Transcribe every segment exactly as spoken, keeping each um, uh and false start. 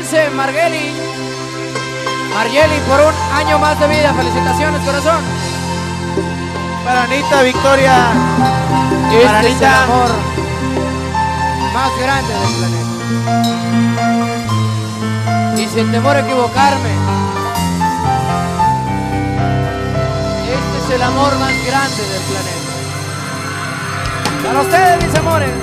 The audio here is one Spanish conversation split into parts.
Ilse Margeli. Margeli por un año más de vida. Felicitaciones, corazón. Para Anita Victoria. Este Para es el Anita. amor más grande del planeta. Y sin temor a equivocarme, este es el amor más grande del planeta. Para ustedes, mis amores.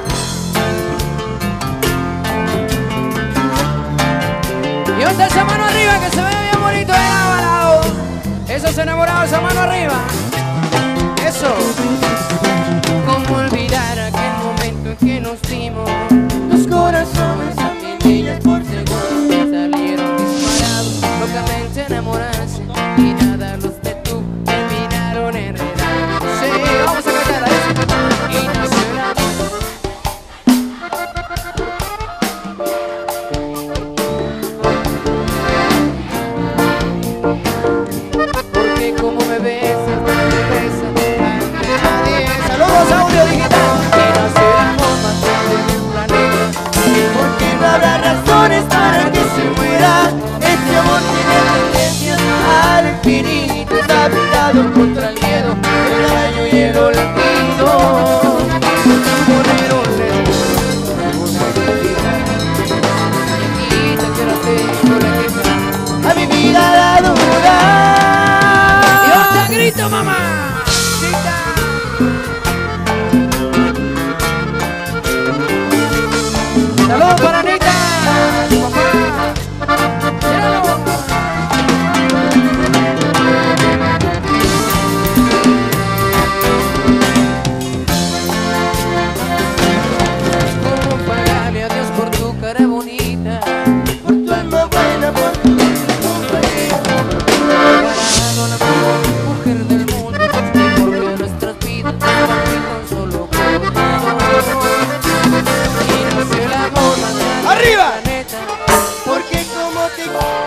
Y otra esa mano arriba que se ve bien bonito de lado a lado. Esos enamorados, esa mano arriba. Eso. ¿Cómo olvidar aquel momento en que nos dimos? Los corazones a mil millas por segundo salieron disparados, locamente enamorarse y nada los detuvo, terminaron enredados. Sí, vamos a cantar a eso. Y nació el amor. Porque como me besas, no me besas nadie. Saludos, audio digital. Y nació el amor más grande del planeta. Porque no habrá razones para que se muera. Este amor tiene tendencia al infinito. Está blindado contra el miedo, el daño y el olvido. Poner un letrero, una mentira. Niñita que no tengo la queja, a mi vida la duda. Y otra grito, mamá. Saludos para Anita, su papá. Míralo. ¿Cómo pagarle a Dios por tu cara bonita? Por tu alma buena, por tu compañía. Comparado a la mejor mujer del mundo, y porque nuestras vidas no van con solo corazón. Y no sé el amor más grande ¡Arriba! del planeta. Porque como te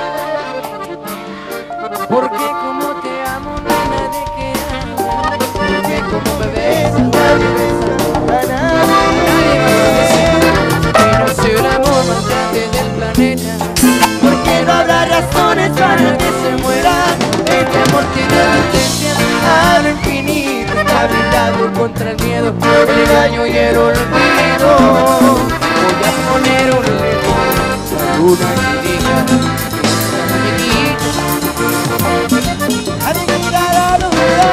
Porque como te amo no hay nadie que ame. Porque como me besas nadie besa a nadie. Nadie va a decir que no soy el amor más grande del planeta. Porque no habrá razones para que se muera. Este amor tiene tendencia al infinito. Está blindado contra el miedo, el engaño y el olvido. Voy a poner un letrero, una que diga, a mi vida la duda.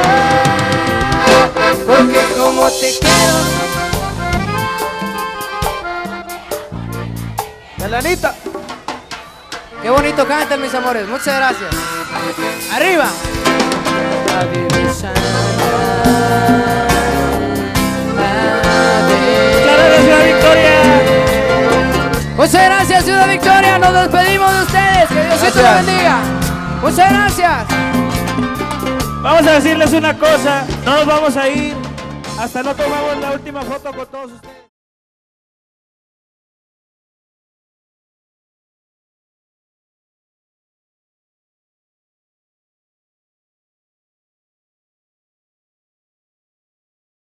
Porque como te quiero. Para Anita. Qué bonito cantan, mis amores. Muchas gracias. Arriba. Muchas gracias, Ciudad Victoria. Muchas gracias, Ciudad Victoria. Nos despedimos de ustedes. Que Diosito los bendiga. Muchas gracias. Vamos a decirles una cosa. No nos vamos a ir hasta no tomamos la última foto con todos ustedes.